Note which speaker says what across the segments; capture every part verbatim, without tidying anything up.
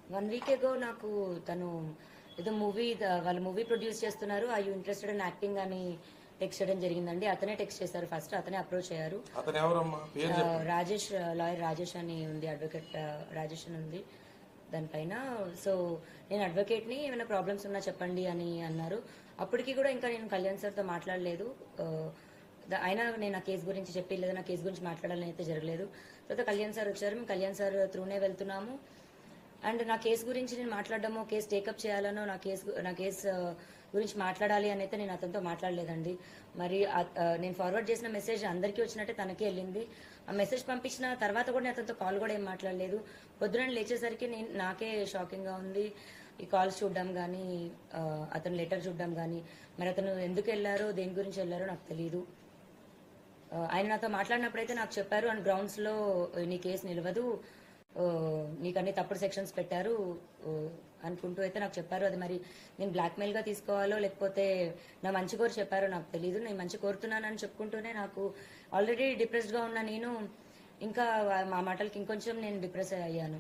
Speaker 1: One week ఎగో నాకు తను ఏదో మూవీ వాళ్ళు మూవీ ప్రొడ్యూస్ చేస్తున్నారు, I you interested in acting అని టెక్స్ట్ చేయడం జరిగిందండి. అతనే టెక్స్ట్ చేశారు, ఫస్ట్ అతనే అప్రోచ్ అయ్యారు. రాజేష్, లాయర్ రాజేష్ అని ఉంది, అడ్వకేట్ రాజేష్ అని ఉంది దానిపైన. సో నేను అడ్వకేట్ని, ఏమైనా ప్రాబ్లమ్స్ ఉన్నా చెప్పండి అని అన్నారు. అప్పటికి కూడా ఇంకా నేను కళ్యాణ్ సార్తో మాట్లాడలేదు. అయినా నేను నా కేసు గురించి చెప్పి లేదా నా కేసు గురించి మాట్లాడాలని అయితే జరగలేదు. తర్వాత కళ్యాణ్ సార్ వచ్చారు, మేము కళ్యాణ్ సార్ త్రూనే వెళ్తున్నాము. అండ్ నా కేసు గురించి నేను మాట్లాడడమో, కేసు టేకప్ చేయాలనో, నా కేసు నా కేసు గురించి మాట్లాడాలి అని అయితే నేను అతనితో మాట్లాడలేదండి. మరి నేను ఫార్వర్డ్ చేసిన మెసేజ్ అందరికీ వచ్చినట్టే తనకి వెళ్ళింది. ఆ మెసేజ్ పంపించిన తర్వాత కూడా నేను అతనితో కాల్ కూడా ఏం మాట్లాడలేదు. పొద్దున లేచేసరికి నేను నాకే షాకింగ్గా ఉంది. ఈ కాల్స్ చూడడం కానీ, అతను లెటర్ చూడడం కానీ, మరి అతను ఎందుకు వెళ్ళారో, దేని గురించి వెళ్ళారో నాకు తెలియదు. ఆయన నాతో మాట్లాడినప్పుడైతే నాకు చెప్పారు, అండ్ గ్రౌండ్స్లో నీ కేసు నిలవదు, నీకు అన్ని తప్పుడు సెక్షన్స్ పెట్టారు అనుకుంటూ అయితే నాకు చెప్పారు. అది మరి నేను బ్లాక్మెయిల్గా తీసుకోవాలో లేకపోతే నా మంచి కోరు చెప్పారో నాకు తెలియదు. నేను మంచి కోరుతున్నానని చెప్పుకుంటూనే నాకు ఆల్రెడీ డిప్రెస్డ్గా ఉన్న నేను ఇంకా మా మాటలకి ఇంకొంచెం నేను డిప్రెస్ అయ్యాను.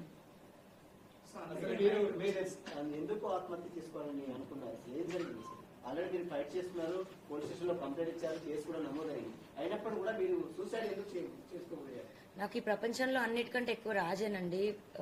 Speaker 2: ఎందుకు ఆత్మహత్య తీసుకోవాలని అనుకున్నారు? ఏం జరిగింది? ఆల్రెడీ మీరు ఫైట్ చేస్తున్నారు, పోలీస్ స్టేషన్ లో కంప్లైంట్ ఇచ్చారు, కేసు కూడా నమోదైంది. అయినప్పుడు కూడా మీరు సూసైడ్ ఎందుకు చేసుకోబోయారు?
Speaker 1: నాకు ఈ ప్రపంచంలో అన్నిటికంటే ఎక్కువ రాజేనండి.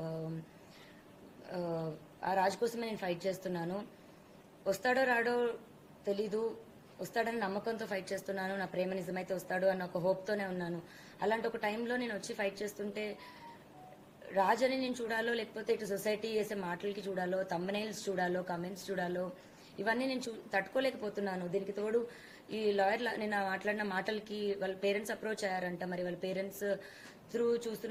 Speaker 1: ఆ రాజు కోసమే నేను ఫైట్ చేస్తున్నాను. వస్తాడో రాడో తెలీదు, వస్తాడని నమ్మకంతో ఫైట్ చేస్తున్నాను. నా ప్రేమ నిజమైతే వస్తాడు అన్న ఒక హోప్తోనే ఉన్నాను. అలాంటి ఒక టైంలో నేను వచ్చి ఫైట్ చేస్తుంటే రాజని నేను చూడాలో లేకపోతే ఇటు సొసైటీ చేసే మాటలకి చూడాలో, థంబ్నెయిల్స్ చూడాలో, కమెంట్స్ చూడాలో, ఇవన్నీ నేను చూ తట్టుకోలేకపోతున్నాను. దీనికి తోడు ఈ లాయర్ నేను మాట్లాడిన మాటలకి వాళ్ళ పేరెంట్స్ అప్రోచ్ అయ్యారంట. మరి వాళ్ళ పేరెంట్స్ త్రూ చూస్తున్న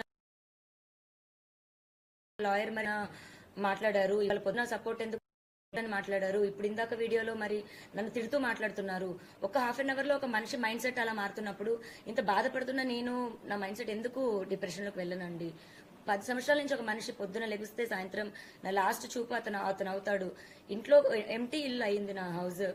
Speaker 1: లాయర్ మరి మాట్లాడారు, వాళ్ళ పొద్దున సపోర్ట్ ఎందుకు అని మాట్లాడారు. ఇప్పుడు ఇందాక వీడియోలో మరి నన్ను తిడుతూ మాట్లాడుతున్నారు. ఒక హాఫ్ అన్ అవర్ లో ఒక మనిషి మైండ్ సెట్ అలా మారుతున్నప్పుడు ఇంత బాధపడుతున్న నేను నా మైండ్ సెట్ ఎందుకు డిప్రెషన్ లోకి వెళ్ళనండి? పది సంవత్సరాల నుంచి ఒక మనిషి పొద్దున లెగిస్తే సాయంత్రం నా లాస్ట్ చూపు అతను అతను అవుతాడు. ఇంట్లో ఎంటీ ఇల్లు అయింది నా హౌస్.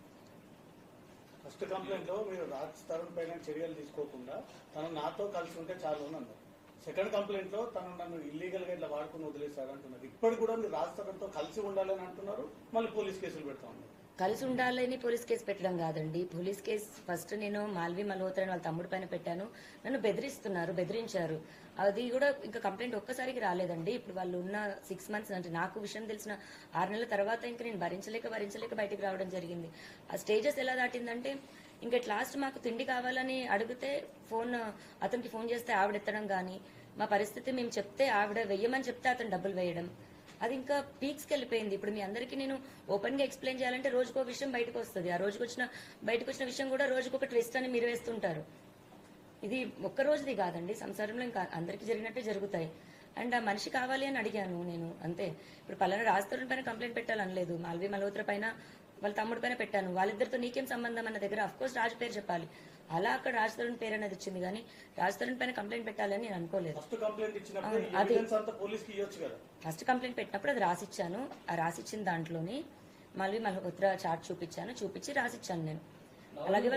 Speaker 3: ఫస్ట్ కంప్లైంట్ లో మీరు రాజ్ తరుణ్ పైన చర్యలు తీసుకోకుండా తను నాతో కలిసి ఉంటే చాలు అన్నారు. సెకండ్ కంప్లైంట్ లో తను నన్ను ఇల్లీగల్ గా ఇట్లా వాడుకుని వదిలేశారు అంటున్నారు. ఇప్పటికి కూడా మీరు రాజ్ తరుణ్ తో కలిసి ఉండాలని అంటున్నారు, మళ్ళీ పోలీస్ కేసులు పెడతా ఉన్నారు.
Speaker 1: కలిసి ఉండాలని పోలీస్ కేసు పెట్టడం కాదండి. పోలీస్ కేసు ఫస్ట్ నేను మాల్వి మల్హోత్రా వాళ్ళ తమ్ముడు పైన పెట్టాను. నన్ను బెదిరిస్తున్నారు, బెదిరించారు. అది కూడా ఇంకా కంప్లైంట్ ఒక్కసారికి రాలేదండి. ఇప్పుడు వాళ్ళు ఉన్న సిక్స్ మంత్స్ అంటే నాకు విషయం తెలిసిన ఆరు నెలల తర్వాత ఇంకా నేను భరించలేక భరించలేక బయటికి రావడం జరిగింది. ఆ స్టేజెస్ ఎలా దాటిందంటే ఇంకా లాస్ట్ మాకు తిండి కావాలని అడిగితే ఫోన్ అతనికి ఫోన్ చేస్తే ఆవిడ ఎత్తడం కానీ, మా పరిస్థితి మేము చెప్తే ఆవిడ వెయ్యమని చెప్తే అతను డబ్బులు వేయడం, అది ఇంకా పీక్స్కి వెళ్ళిపోయింది. ఇప్పుడు మీ అందరికీ నేను ఓపెన్గా ఎక్స్ప్లెయిన్ చేయాలంటే రోజుకో విషయం బయటకు వస్తుంది. ఆ రోజుకు వచ్చిన బయటకు వచ్చిన విషయం కూడా రోజుకొక ట్విస్ట్ అని మీరు వేస్తుంటారు. ఇది ఒక్క రోజుది కాదండి, సంసారంలో ఇంకా అందరికీ జరిగినట్టే జరుగుతాయి. అండ్ ఆ మనిషి కావాలి అని అడిగాను నేను, అంతే. ఇప్పుడు పలానా రాజ్ తరుణ్ పైన కంప్లైంట్ పెట్టాలనలేదు, మాల్వి మల్హోత్రా పైన వాళ్ళ తమ్ముడి పైన పెట్టాను. వాళ్ళిద్దరితో నీకేం సంబంధం అన్న దగ్గర అఫ్కోర్స్ రాజ్ పేరు చెప్పాలి. అలా అక్కడ రాజ్ తరుణ్ పేరు అనేది వచ్చింది, కానీ రాజ్ తరుణ్ పైన కంప్లైంట్ పెట్టాలని నేను అనుకోలేదు. అది ఫస్ట్ కంప్లైంట్ పెట్టినప్పుడు అది రాసిచ్చాను. ఆ రాసిచ్చిన దాంట్లోని మళ్ళీ మల్హోత్రా చార్ట్ చూపించాను, చూపించి రాసిచ్చాను నేను. అలాగే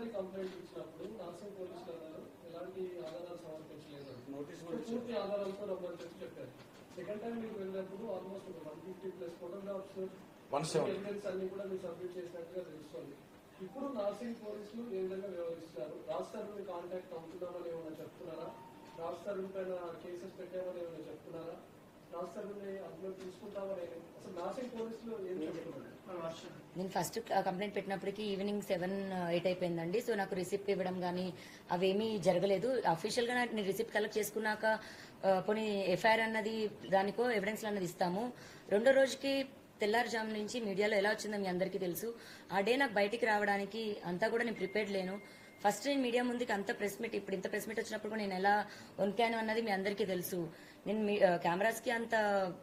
Speaker 4: సెకండ్ టైం మీకు వెళ్ళినప్పుడు ఆల్మోస్ట్ ఒక వన్ ఫిఫ్టీ ప్లస్ ఫోటోగ్రాఫ్స్ అన్ని కూడా మీరు సబ్మిట్ చేసినట్టుగా తెలుస్తుంది. ఇప్పుడు నార్సింగ్ పోలీసులు ఏ విధంగా వ్యవహరిస్తున్నారు? రాజ్ తరుణ్ కాంటాక్ట్ అవుతున్నామని ఏమైనా చెప్తున్నారా? రాజ్ తరుణ్ పైన కేసెస్ పెట్టామని ఏమైనా చెప్తున్నారా? రాజ్ తరుణ్ అందులో తీసుకుంటామని అసలు నార్సింగ్ పోలీసులు ఏం చెప్తున్నారు?
Speaker 1: నేను ఫస్ట్ కంప్లైంట్ పెట్టినప్పటికీ ఈవినింగ్ సెవెన్ ఎయిట్ అయిపోయిందండి. సో నాకు రిసిప్ట్ ఇవ్వడం కానీ అవేమీ జరగలేదు. అఫీషియల్గా నేను రిసిప్ట్ కలెక్ట్ చేసుకున్నాక పోనీ ఎఫ్ఐఆర్ అన్నది దానికో ఎవిడెన్స్ అన్నది ఇస్తాము. రెండో రోజుకి తెల్లారుజాము నుంచి మీడియాలో ఎలా వచ్చిందో మీ అందరికీ తెలుసు. ఆ డే నాకు బయటికి రావడానికి అంతా కూడా నేను ప్రిపేర్డ్ లేను. ఫస్ట్ నేను మీడియా ముందుకి అంత ప్రెస్ మీట్, ఇప్పుడు ఇంత ప్రెస్ మీట్ వచ్చినప్పుడు నేను ఎలా వణికాను అన్నది మీ అందరికీ తెలుసు. నేను కెమెరాస్కి అంత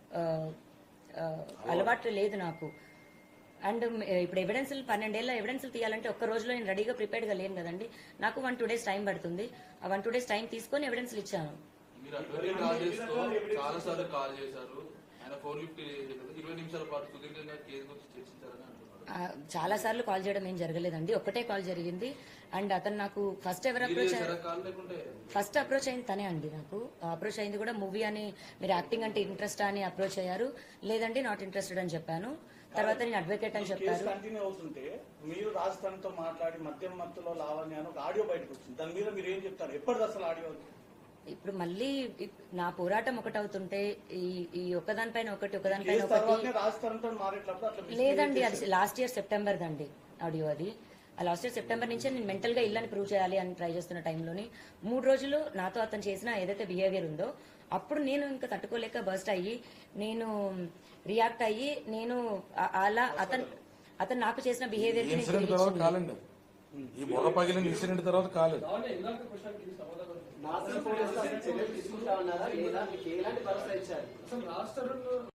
Speaker 1: అలవాటు లేదు నాకు. అండ్ ఇప్పుడు ఎవిడెన్స్ పన్నెండేళ్ళ ఎవిడెన్స్ తీయాలంటే ఒక్క రోజులో నేను రెడీగా ప్రిపేర్డ్గా లేను కదండి. నాకు వన్ టూ డేస్ టైం పడుతుంది. ఆ వన్ టూ డేస్ టైం తీసుకొని ఎవిడెన్స్ ఇచ్చాను.
Speaker 5: చాలా సార్లు కాల్ చేశారు, ఆయన ఫోన్ లిఫ్ట్ చేయలేదు. ఇరవై నిమిషాల పాటు సుదీర్ఘంగా కేసు గురించి చర్చించారని అంటున్నారు.
Speaker 1: చాలా సార్లు కాల్ చేయడం ఏం జరగలేదండి, ఒకటే కాల్ జరిగింది. అండ్ అతను నాకు ఫస్ట్ ఎవరు అప్రోచ్
Speaker 5: కాల్ లేకుంటే
Speaker 1: ఫస్ట్ అప్రోచ్ అయింది తనే అండి. నాకు అప్రోచ్ అయింది కూడా మూవీ అని, మీరు యాక్టింగ్ అంటే ఇంట్రెస్ట్ అని అప్రోచ్ అయ్యారు. లేదండి నాట్ ఇంట్రెస్టెడ్ అని చెప్పాను. తర్వాత నేను అడ్వకేట్ అని చెప్పారు.
Speaker 3: కంటిన్యూ అవుతుంటే మీరు రాజస్థాన్తో మాట్లాడి మధ్య మధ్యలో లావణ్య అని ఒక ఆడియో బయటకు వచ్చింది. దాని మీద మీరు ఏం చెప్తారు? ఎప్పటిది అసలు ఆడియో?
Speaker 1: ఇప్పుడు మళ్ళీ ఇప్- నా పోరాటం ఒకటవుతుంటే ఈ ఈ ఒకదానిపైన ఒకటి ఒకదానిపైన ఒకటి
Speaker 3: తర్వాతనే రాజస్థాన్తో మారేటప్పుడు అట్లా misbehave
Speaker 1: లేదండి, అది
Speaker 3: చేశారు.
Speaker 1: లాస్ట్ ఇయర్ సెప్టెంబర్ దండి ఆడియో అది. ఆ లాస్ట్ ఇయర్ సెప్టెంబర్ నుంచే నేను మెంటల్ గా ఇల్లని ప్రూవ్ చేయాలి అని ట్రై చేస్తున్న టైంలోని మూడు రోజులు నాతో అతను చేసిన ఏదైతే బిహేవియర్ ఉందో అప్పుడు నేను ఇంకా తట్టుకోలేక బర్స్ట్ అయ్యి నేను రియాక్ట్ అయ్యి నేను ఆ- అలా అతను అతను నాకు చేసిన బిహేవియర్
Speaker 6: ఇన్సిడెంట్ తర్వాత కాలండి, ఈ మొగ పగిలిన ఇన్సిడెంట్ తర్వాత కాలేదు.
Speaker 4: దాని ఇందాక క్వశ్చన్కి సమాధానం
Speaker 2: నార్సింగ్ పోలీసులు అసలు చర్యలు తీసుకుంటా ఉన్నారా లేదా? మీకు ఎలాంటి భరోసా ఇచ్చారు?
Speaker 4: అసలు రాజ్ తరుణ్